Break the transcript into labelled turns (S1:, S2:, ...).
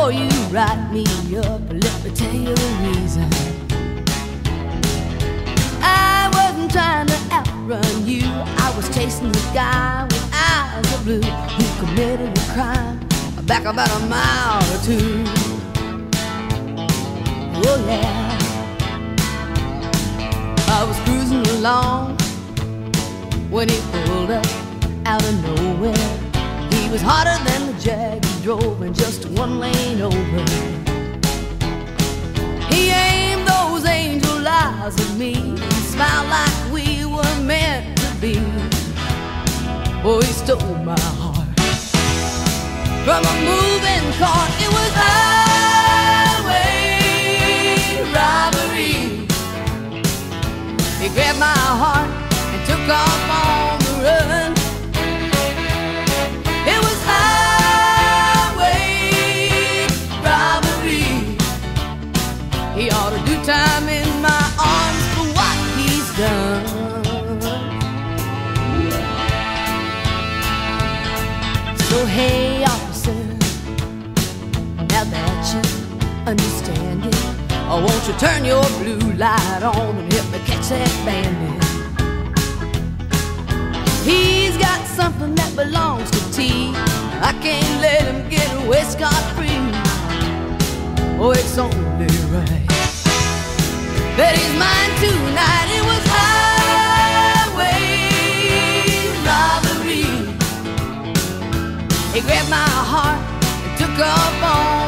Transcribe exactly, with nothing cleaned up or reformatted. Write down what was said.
S1: before you write me up, let me tell you the reason. I wasn't trying to outrun you, I was chasing the guy with eyes of blue who committed a crime back about a mile or two. Oh yeah, I was cruising along when he pulled up out of nowhere. He was hotter than the Jag he drove in just one lane over. He aimed those angel eyes at me and smiled like we were meant to be. Oh, he stole my heart from a moving car. It was highway robbery. He grabbed my heart and took off on the run. It was highway robbery. He ought to do time in my arms for what he's done. So hey, officer, now that you understand it, oh, won't you turn your blue light on and help me catch that bandit? He's got something that belongs to T. I can't let him get away scot-free. Oh, it's only right that he's mine tonight. It was highway robbery. He grabbed my heart and took off on